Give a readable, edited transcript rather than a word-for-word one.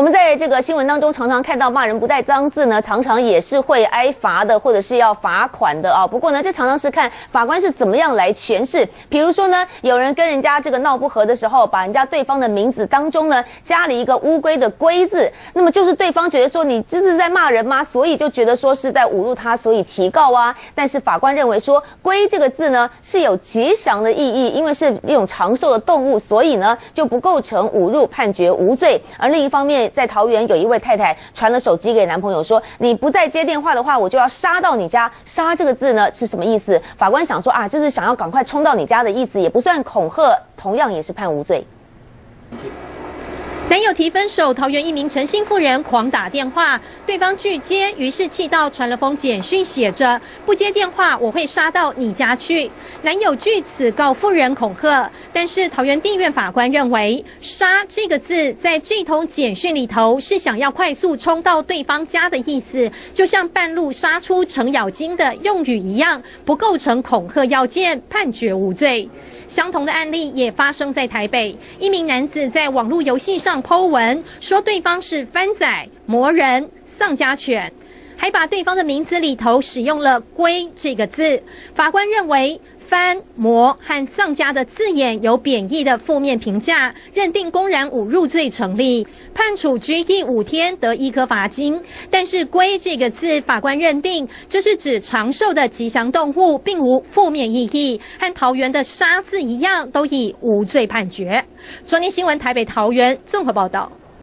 我们在这个新闻当中常常看到骂人不带脏字呢，常常也是会挨罚的，或者是要罚款的啊。不过呢，这常常是看法官是怎么样来诠释。比如说呢，有人跟人家这个闹不和的时候，把人家对方的名字当中呢加了一个乌龟的龟字，那么就是对方觉得说你这是在骂人吗？所以就觉得说是在侮辱他，所以提告啊。但是法官认为说龟这个字呢是有吉祥的意义，因为是一种长寿的动物，所以呢就不构成侮辱，判决无罪。而另一方面，在桃园有一位太太传了手机给男朋友说，你不再接电话的话，我就要杀到你家。杀这个字呢是什么意思？法官想说啊，就是想要赶快冲到你家的意思，也不算恐吓，同样也是判无罪。 男友提分手，桃园一名陈姓妇人狂打电话，对方拒接，于是气到传了封简讯，写着不接电话我会杀到你家去。男友据此告妇人恐吓，但是桃园地院法官认为杀这个字在这通简讯里头是想要快速冲到对方家的意思，就像半路杀出程咬金的用语一样，不构成恐吓要件，判决无罪。相同的案例也发生在台北，一名男子在网络游戏上po文，说对方是番仔、魔人、丧家犬，还把对方的名字里头使用了“龟”这个字。法官认为番、魔和丧家的字眼有贬义的负面评价，认定公然侮辱罪成立，判处拘役5天，得1颗罚金。但是“龟”这个字，法官认定这是指长寿的吉祥动物，并无负面意义，和桃园的“杀”字一样，都以无罪判决。中天新闻台北、桃园综合报道。